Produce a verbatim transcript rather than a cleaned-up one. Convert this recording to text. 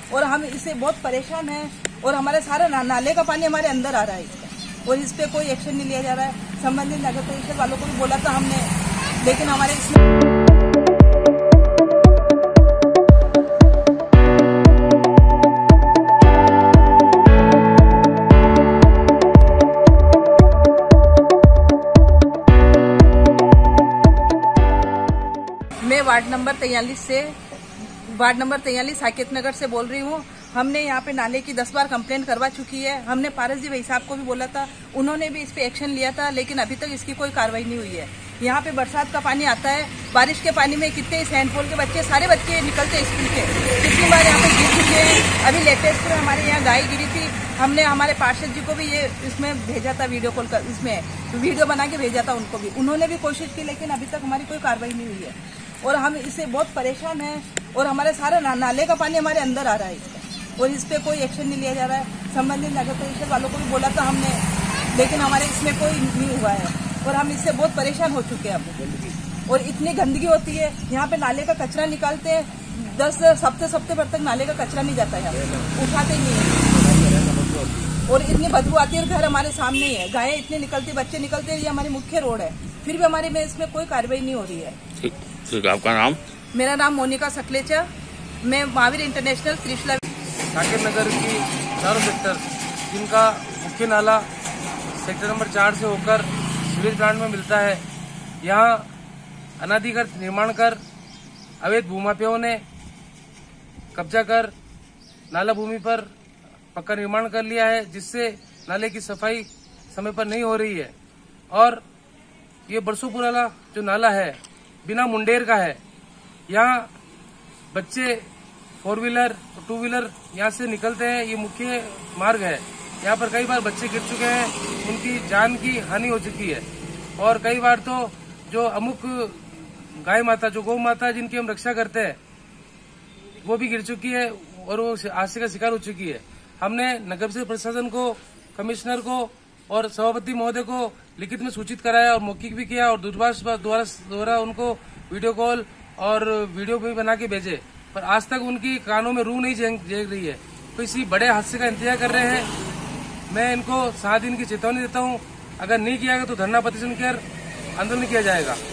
और हम इससे बहुत परेशान हैं और हमारे सारा ना, नाले का पानी हमारे अंदर आ रहा है इसका, और इस पे कोई एक्शन नहीं लिया जा रहा है। संबंधित नगर परिषद वालों को भी बोला था हमने, लेकिन हमारे इसमें मैं वार्ड नंबर तैंतालीस से वार्ड नंबर तैंतालीस साकेत नगर से बोल रही हूँ। हमने यहाँ पे नाले की दस बार कंप्लेंट करवा चुकी है। हमने पारस जी भाई साहब को भी बोला था, उन्होंने भी इस पे एक्शन लिया था, लेकिन अभी तक इसकी कोई कार्रवाई नहीं हुई है। यहाँ पे बरसात का पानी आता है, बारिश के पानी में कितने इस हैंडफॉल के बच्चे, सारे बच्चे निकलते हैं स्कूल के, कितनी बार यहाँ पे गिर चुके हैं। अभी लेटेस्ट में हमारे यहाँ गाय गिरी थी, हमने हमारे पार्षद जी को भी ये इसमें भेजा था, वीडियो कॉल कर इसमें वीडियो बना के भेजा था उनको भी, उन्होंने भी कोशिश की, लेकिन अभी तक हमारी कोई कार्रवाई नहीं हुई है और हम इससे बहुत परेशान हैं और हमारे सारा ना, नाले का पानी हमारे अंदर आ रहा है इसका, और इस पे कोई एक्शन नहीं लिया जा रहा है। संबंधित नगर परिषद वालों को भी बोला था हमने, लेकिन हमारे इसमें कोई नहीं हुआ है और हम इससे बहुत परेशान हो चुके हैं अब। और इतनी गंदगी होती है यहाँ पे, नाले का कचरा निकालते हैं, दस हफ्ते हफ्ते भर तक नाले का कचरा नहीं जाता है, उठाते नहीं है और इतनी बदबू आती है। घर हमारे सामने ही है, गायें इतनी निकलती, बच्चे निकलते, ये हमारी मुख्य रोड है, फिर भी हमारे में इसमें कोई कार्रवाई नहीं हो रही है। ठीक, ठीक, आपका नाम? मेरा नाम मोनिका सकलेचा, मैं महावीर इंटरनेशनल त्रिशला साकेत नगर की चारों सेक्टर, जिनका मुख्य नाला सेक्टर नंबर चार से होकर सीवेज प्लांट में मिलता है, यहाँ अनाधिकृत निर्माण कर अवैध भूमाफियाओं ने कब्जा कर नाला भूमि पर पक्का निर्माण कर लिया है, जिससे नाले की सफाई समय पर नहीं हो रही है। और ये बरसों पुराना जो नाला है बिना मुंडेर का है। यहाँ बच्चे फोर व्हीलर टू व्हीलर यहाँ से निकलते हैं, ये मुख्य मार्ग है। यहाँ पर कई बार बच्चे गिर चुके हैं, उनकी जान की हानि हो चुकी है, और कई बार तो जो अमुक गाय माता, जो गौ माता जिनकी हम रक्षा करते हैं, वो भी गिर चुकी है और वो हादसे का शिकार हो चुकी है। हमने नगर परिषद प्रशासन को, कमिश्नर को और सभापति महोदय को लिखित में सूचित कराया और मौखिक भी किया, और दूरभाष द्वारा द्वारा उनको वीडियो कॉल और वीडियो भी बना के भेजे, पर आज तक उनकी कानों में रूह नहीं जेग रही है। तो इसी बड़े हादसे का इंतजार कर रहे हैं। मैं इनको सात दिन की चेतावनी देता हूं, अगर नहीं किया गया तो धरना प्रदर्शन कर आंदोलन किया जाएगा।